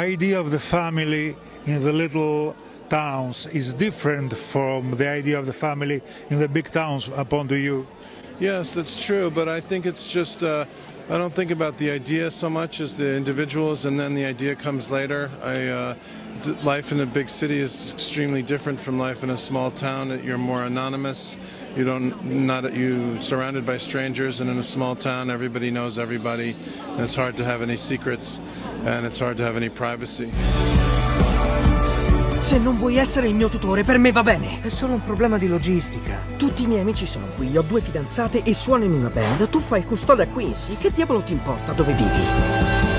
idea of the family in the little towns is different from the idea of the family in the big towns, upon to you? Yes, that's true, but I think it's just, I don't think about the idea so much as the individuals, and then the idea comes later. Life in a big city is extremely different from life in a small town. You're more anonymous. You're surrounded by strangers, and in a small town, everybody knows everybody, and it's hard to have any secrets, and it's hard to have any privacy. Se non vuoi essere il mio tutore, per me va bene. È solo un problema di logistica. Tutti i miei amici sono qui, ho 2 fidanzate e suono in una band. Tu fai il custode a Quincy, che diavolo ti importa dove vivi?